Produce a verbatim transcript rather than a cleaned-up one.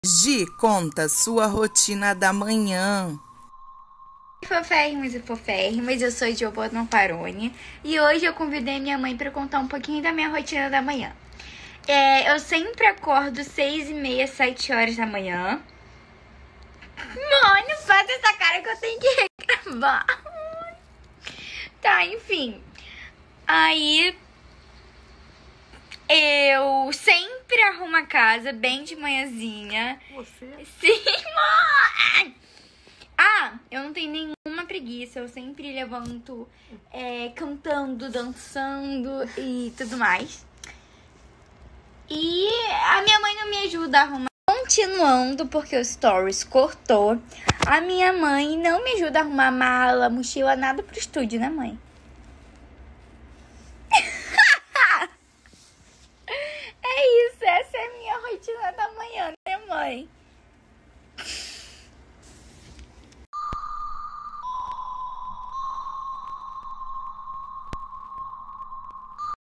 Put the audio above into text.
Gi, conta sua rotina da manhã. Foférrimos e foférrimas, eu sou a Giovanna Paroni e hoje eu convidei minha mãe para contar um pouquinho da minha rotina da manhã. É, eu sempre acordo seis e meia, sete horas da manhã. Mãe, não faz essa cara que eu tenho que regravar. Tá, enfim. Aí eu sempre arrumo a casa bem de manhãzinha. Você? Sim, mãe! Ah, eu não tenho nenhuma preguiça. Eu sempre levanto é, cantando, dançando e tudo mais. E a minha mãe não me ajuda a arrumar. Continuando, porque o Stories cortou. A minha mãe não me ajuda a arrumar mala, mochila, nada pro estúdio, né, mãe? É isso, essa é a minha rotina da manhã, né, mãe?